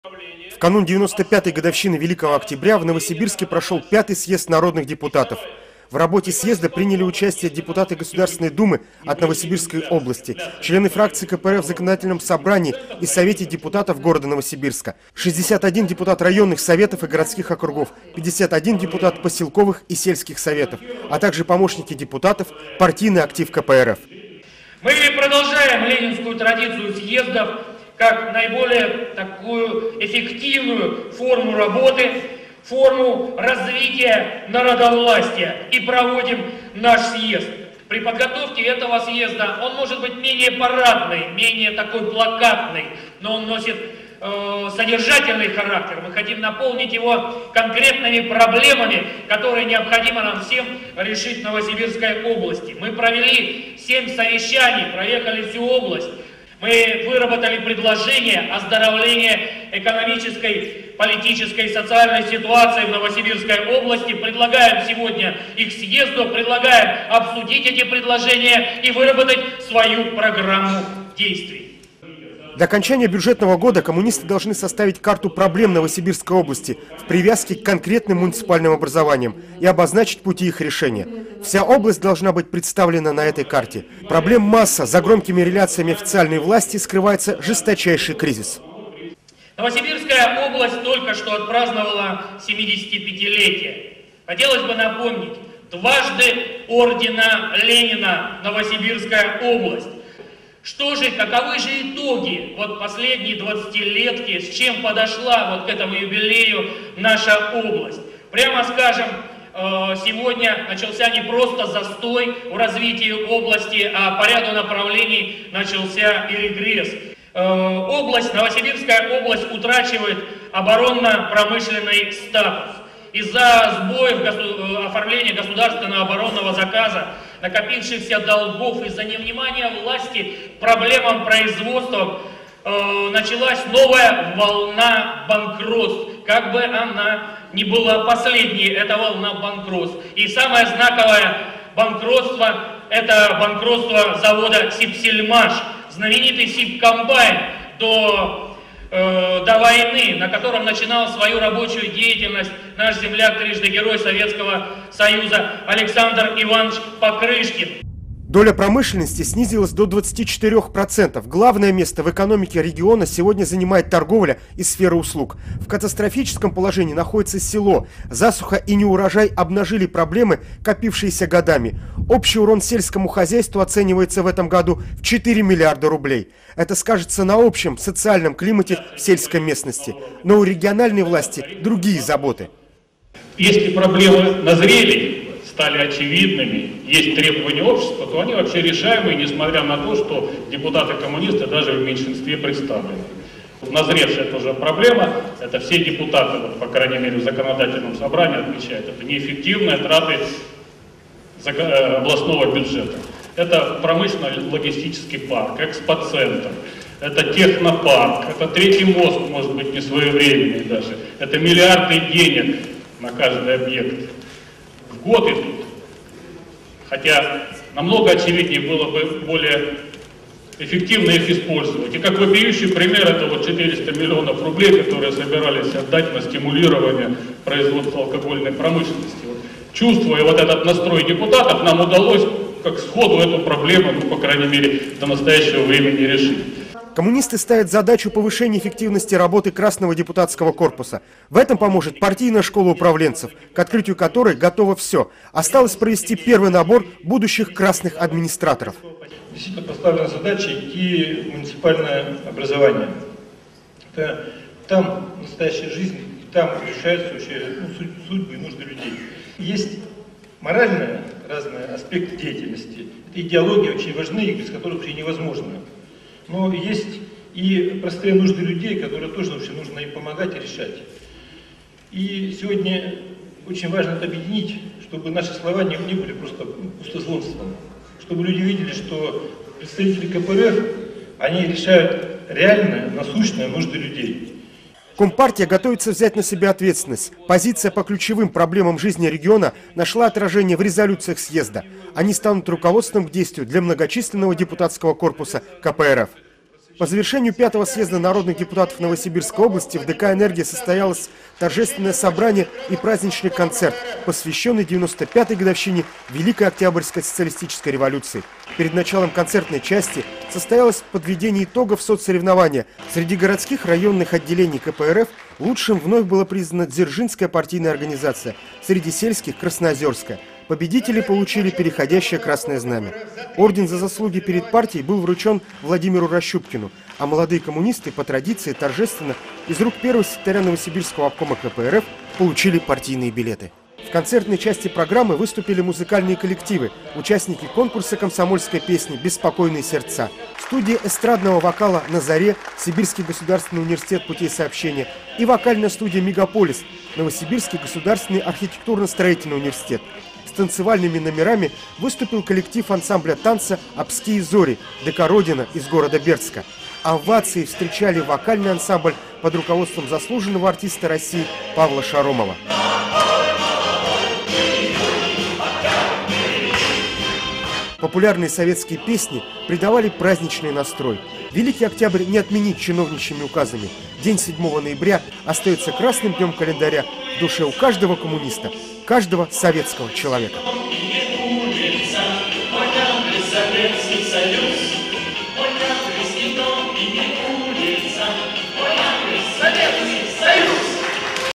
В канун 95-й годовщины Великого Октября в Новосибирске прошел 5-й съезд народных депутатов. В работе съезда приняли участие депутаты Государственной Думы от Новосибирской области, члены фракции КПРФ в Законодательном собрании и Совете депутатов города Новосибирска, 61 депутат районных советов и городских округов, 51 депутат поселковых и сельских советов, а также помощники депутатов, партийный актив КПРФ. Мы продолжаем ленинскую традицию съездов как наиболее такую эффективную форму работы, форму развития народовластия и проводим наш съезд. При подготовке этого съезда он может быть менее парадный, менее такой плакатный, но он носит содержательный характер. Мы хотим наполнить его конкретными проблемами, которые необходимо нам всем решить в Новосибирской области. Мы провели 7 совещаний, проехали всю область. Мы выработали предложение оздоровления экономической, политической и социальной ситуации в Новосибирской области. Предлагаем сегодня их съезду, предлагаем обсудить эти предложения и выработать свою программу действий. До окончания бюджетного года коммунисты должны составить карту проблем Новосибирской области в привязке к конкретным муниципальным образованиям и обозначить пути их решения. Вся область должна быть представлена на этой карте. Проблем масса, за громкими реляциями официальной власти скрывается жесточайший кризис. Новосибирская область только что отпраздновала 75-летие. Хотелось бы напомнить, дважды ордена Ленина Новосибирская область. Что же, каковы же итоги вот последней 20-летки, с чем подошла вот к этому юбилею наша область? Прямо скажем, сегодня начался не просто застой в развитии области, а по ряду направлений начался и регресс. Новосибирская область утрачивает оборонно-промышленный статус. Из-за сбоев оформления государственного оборонного заказа, накопившихся долгов, из-за невнимания власти к проблемам производства, началась новая волна банкротств. Как бы она ни была последней, эта волна банкротств. И самое знаковое банкротство – это банкротство завода «Сибсельмаш», знаменитый «Сибкомбайн» до войны, на котором начинал свою рабочую деятельность наш земляк, трижды Герой Советского Союза Александр Иванович Покрышкин. Доля промышленности снизилась до 24%. Главное место в экономике региона сегодня занимает торговля и сфера услуг. В катастрофическом положении находится село. Засуха и неурожай обнажили проблемы, копившиеся годами. Общий урон сельскому хозяйству оценивается в этом году в 4 миллиарда рублей. Это скажется на общем социальном климате в сельской местности. Но у региональной власти другие заботы. Если проблемы назрели, стали очевидными, есть требования общества, то они вообще решаемые, несмотря на то, что депутаты-коммунисты даже в меньшинстве представлены. Назревшая тоже проблема, это все депутаты, вот, по крайней мере в законодательном собрании отмечают, это неэффективные траты областного бюджета. Это промышленно-логистический парк, экспоцентр, это технопарк, это третий мост, может быть, не своевременный даже, это миллиарды денег на каждый объект. В год идут. Хотя намного очевиднее было бы более эффективно их использовать. И как вопиющий пример, это вот 400 миллионов рублей, которые собирались отдать на стимулирование производства алкогольной промышленности. Вот, чувствуя вот этот настрой депутатов, нам удалось как сходу эту проблему, ну, по крайней мере, до настоящего времени решить. Коммунисты ставят задачу повышения эффективности работы Красного депутатского корпуса. В этом поможет партийная школа управленцев, к открытию которой готово все. Осталось провести первый набор будущих красных администраторов. Действительно поставлена задача идти в муниципальное образование. Там настоящая жизнь, там решаются вообще судьбы и нужды людей. Есть моральные разные аспекты деятельности. Это идеологии очень важны, без которых вообще невозможно. Но есть и простые нужды людей, которые тоже вообще нужно им помогать и решать. И сегодня очень важно это объединить, чтобы наши слова не были просто пустословством. Чтобы люди видели, что представители КПРФ, они решают реальные, насущные нужды людей. Компартия готовится взять на себя ответственность. Позиция по ключевым проблемам жизни региона нашла отражение в резолюциях съезда. Они станут руководством к действию для многочисленного депутатского корпуса КПРФ. По завершению 5-го съезда народных депутатов Новосибирской области в ДК «Энергия» состоялось торжественное собрание и праздничный концерт, посвященный 95-й годовщине Великой Октябрьской социалистической революции. Перед началом концертной части состоялось подведение итогов соцсоревнования. Среди городских районных отделений КПРФ лучшим вновь была признана Дзержинская партийная организация, среди сельских – Красноозерская. Победители получили переходящее красное знамя. Орден за заслуги перед партией был вручен Владимиру Рощупкину, а молодые коммунисты по традиции торжественно из рук первого секретаря Новосибирского обкома КПРФ получили партийные билеты. В концертной части программы выступили музыкальные коллективы, участники конкурса комсомольской песни «Беспокойные сердца», студия эстрадного вокала «На заре», Сибирский государственный университет путей сообщения и вокальная студия «Мегаполис», Новосибирский государственный архитектурно-строительный университет. С танцевальными номерами выступил коллектив ансамбля танца «Обские зори» ДК «Родина» из города Бердска. Овации встречали вокальный ансамбль под руководством заслуженного артиста России Павла Шаромова. Популярные советские песни придавали праздничный настрой. Великий Октябрь не отменить чиновничьими указами. День 7 ноября остается красным днем календаря в душе у каждого коммуниста, каждого советского человека. Советский Союз,